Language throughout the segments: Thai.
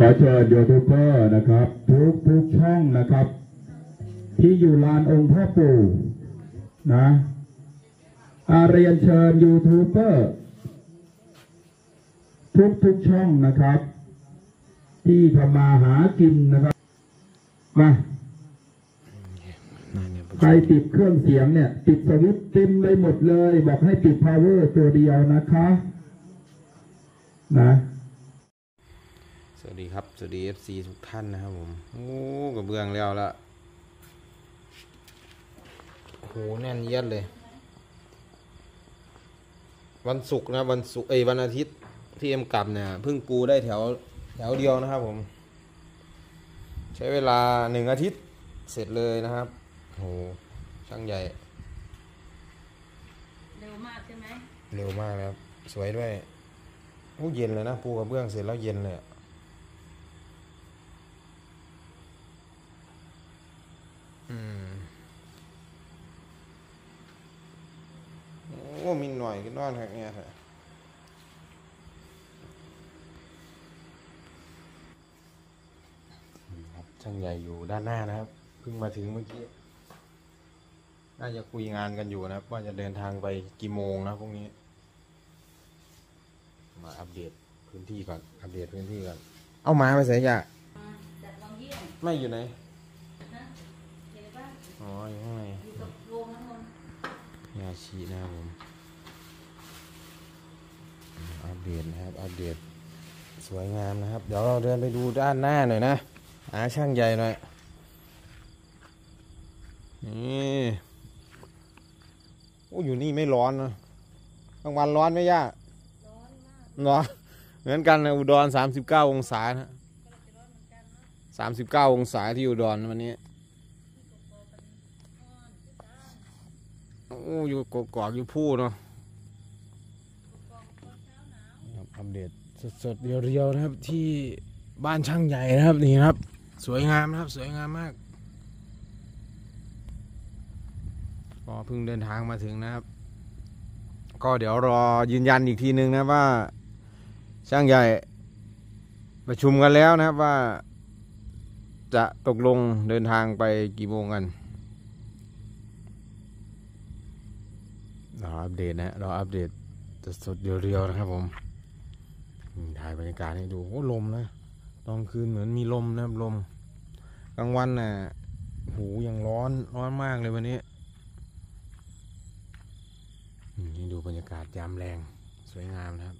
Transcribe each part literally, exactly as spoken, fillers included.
อเชิญยูทูบเบอร์นะครับทุกทุกช่องนะครับที่อยู่ลานองค์พ่อปู่นะอาเรียนเชิญยูทูบเบอร์ทุกทุกช่องนะครับที่ทำมาหากินนะครับมาใครติดเครื่องเสียงเนี่ยติดสวิตช์เต็มเลยหมดเลยบอกให้ติด power ตัวเดียวนะคะนะสวัสดีครับสวัสดี เอฟ ซี ทุกท่านนะครับผมโอ้กระเบื้องแล้วละโหแน่นเยียดเลยวันศุกร์นะวันศุกร์เอ้ยวันอาทิตย์ที่เอ็มกลับเนี่ยเพิ่งปูได้แถวแถวเดียวนะครับผมใช้เวลาหนึ่งอาทิตย์เสร็จเลยนะครับโหช่างใหญ่เร็วมากใช่ไหมเร็วมากครับสวยด้วยโอ้เย็นเลยนะปูกระเบื้องเสร็จแล้วเย็นเลยอืมโอ้มีหน่อยก็นอนครับเนี่ยค่ะครับช่างใหญ่อยู่ด้านหน้านะครับเพิ่งมาถึงเมื่อกี้น่าจะคุยงานกันอยู่นะครับว่าจะเดินทางไปกี่โมงนะพรุ่งนี้มาอัปเดตพื้นที่ก่อนอัปเดตพื้นที่ก่อนเอามาไปใส่ยาไม่อยู่ไหนอ๋ออยู่ข้างในยาชีนะครับผมอัปเดตนะครับอัปเดตสวยงามนะครับเดี๋ยวเราเดินไปดูด้านหน้าหน่อยนะหาช่างใหญ่หน่อยนี่โอ้อยู่นี่ไม่ร้อนนะกลางวันร้อนไหมย่าร้อนเหมือนกันนะอุดรสามสิบเก้าองศานะสามสิบเก้าองศาที่อุดรวันนี้โอ้อยู่กกอกอยู่พูดเนาะอัปเดตสดๆเรียวๆนะครับที่บ้านช่างใหญ่นะครับนี่ครับสวยงามนะครับสวยงามมากก็เพิ่งเดินทางมาถึงนะครับก็เดี๋ยวรอยืนยันอีกทีนึงนะว่าช่างใหญ่ประชุมกันแล้วนะครับว่าจะตกลงเดินทางไปกี่โมงกันรออัปเดตนะรออัปเดตสดๆเรียวๆนะครับผมถ่ายบรรยากาศให้ดูโอ้ลมนะตอนคืนเหมือนมีลมนะครับลมกลางวันน่ะหูยังร้อนร้อนมากเลยวันนี้นี่ดูบรรยากาศยามแรงสวยงามนะครับ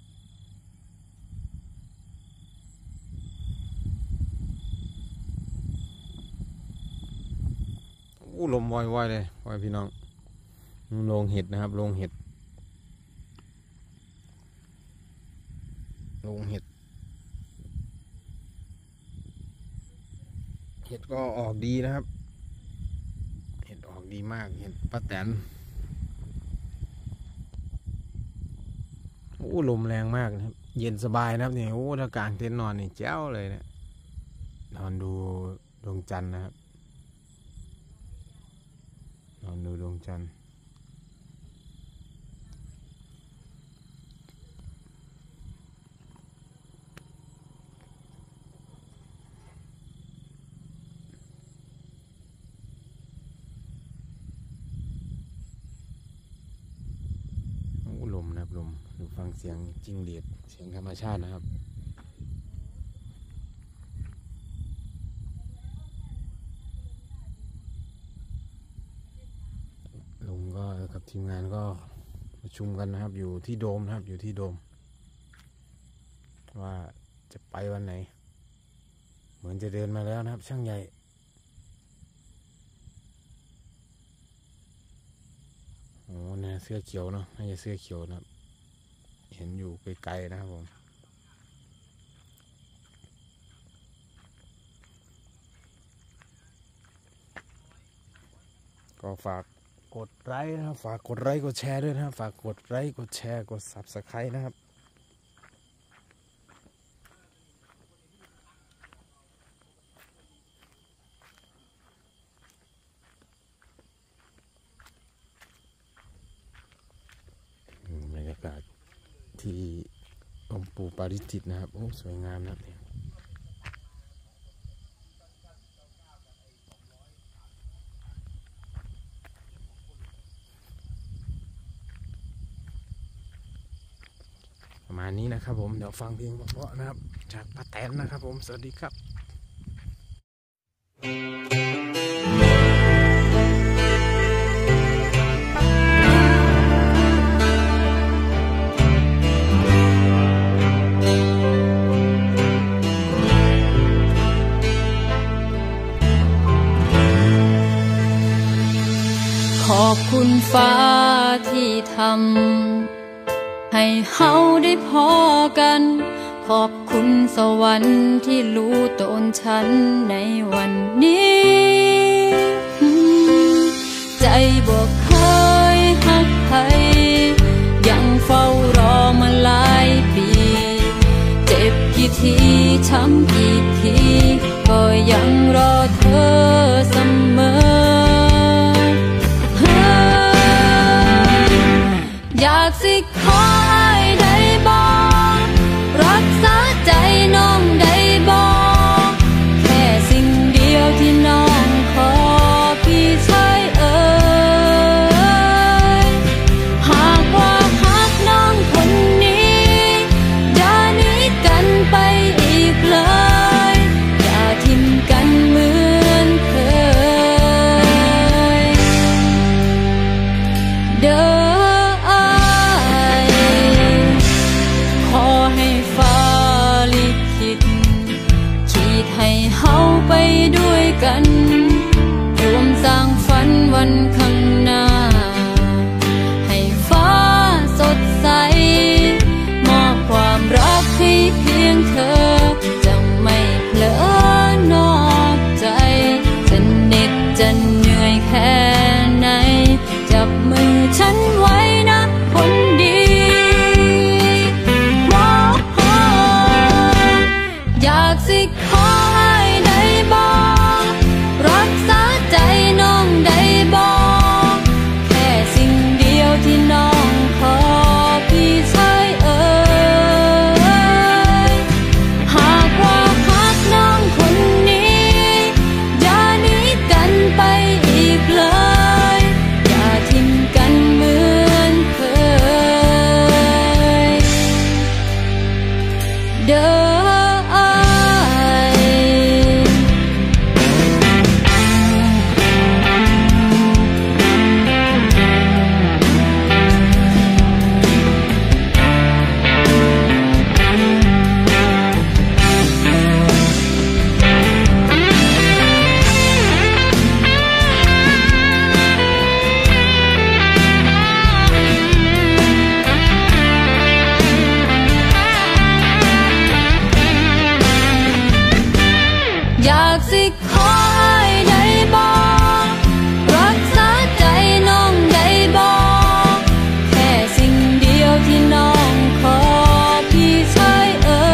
โอ้ลมว่อยๆเลยว่อยพี่น้องโรงเห็ดนะครับโรงเห็ดโรงเห็ดเห็ดก็ออกดีนะครับเห็ดออกดีมากเห็ดป้าแตนโอ้ลมแรงมากนะครับเย็นสบายนะครับเนี่ยโอ้ถ้ากลางเต็นท์นอนนี่แจ๋วเลยเนี่ยนอนดูดวงจันทร์นะครับนอนดูดวงจันทร์ลมนะครับลมดูฟังเสียงจิ้งหรีดเสียงธรรมชาตินะครับลุงก็กับทีมงานก็ประชุมกันนะครับอยู่ที่โดมนะครับอยู่ที่โดมว่าจะไปวันไหนเหมือนจะเดินมาแล้วนะครับช่างใหญ่โอ้เนี่ยเสื้อเขียวเนาะน่าจะเสื้อเขียวนะครับเห็นอยู่ไกลๆนะครับผมก็ฝากกดไลค์นะครับฝากกดไลค์กดแชร์ด้วยนะครับฝากกดไลค์กดแชร์กด ซับสไครบ์ นะครับบรรยากาศที่องค์ปู่ปาริจิตนะครับโอ้สวยงามนะครับประมาณนี้นะครับผมเดี๋ยวฟังเพลงเพราะๆนะครับจากป้าแตนนะครับผมสวัสดีครับขอบคุณฟ้าที่ทำให้เฮาได้พอกันขอบคุณสวรรค์ที่รู้ตนฉันในวันนี้ใจบ่เคยหักใครยังเฝ้ารอมาหลายปีเจ็บกี่ทีช้ำกี่ทีก็ยังรอเธอเสมออยากสิขอให้ได้บอกรักษาใจน้องได้บอกแค่สิ่งเดียวที่น้องขอพี่ชายเอ๋ยหากว่าหักน้องคนนี้อย่าหนีกันไปอีกเลยอย่าทิ้งกันเหมือนเคยเด้อไปด้วยกันรวมสร้างฝันวันข้างหน้าให้ฟ้าสดใสมอบความรักให้เพียงเธอจะไม่เผลอนอกใจจะเหน็ดจะเหนื่อยแค่ไหนจับมือฉันไว้นะคนดีอยากสิขอรักษาใจน้องได้บอกแค่สิ่งเดียวที่น้องขอพี่ชายเอ๋ยหากว่าหักน้องคนนี้อย่าหนีกันไปอีกเลยอย่าทิ้งกันเหมือนเคยเด้ออยากสิขอให้ได้บอกรักษาใจน้องได้บอกแค่สิ่งเดียวที่น้องขอพี่ชายเอ๋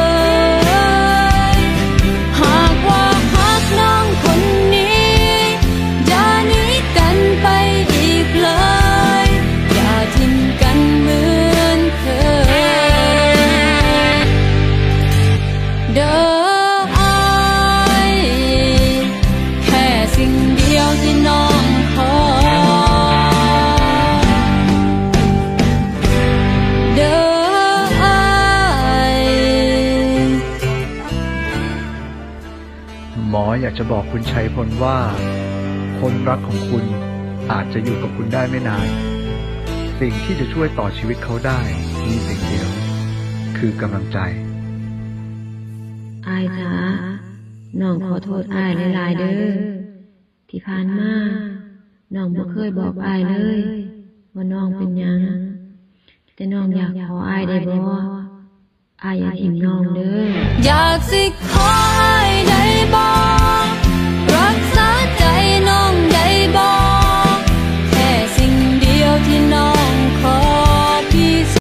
ยหากว่าหักน้องคนนี้อย่าหนีกันไปอีกเลยอย่าทิ้งกันเหมือนเคยเด้อที่น้องขอเด้อหมออยากจะบอกคุณชัยพลว่าคนรักของคุณอาจจะอยู่กับคุณได้ไม่นานสิ่งที่จะช่วยต่อชีวิตเขาได้มีสิ่งเดียวคือกำลังใจอ้ายจ๋าน้องขอโทษอ้ายหลายๆเด้อที่ผ่านมาน้องบ่เคยบอกอ้ายเลยว่าน้องเป็นหยังแต่น้องอยากขออ้ายได้บ่อ้ายอย่าทิ้งน้องเด้ออยากสิขอ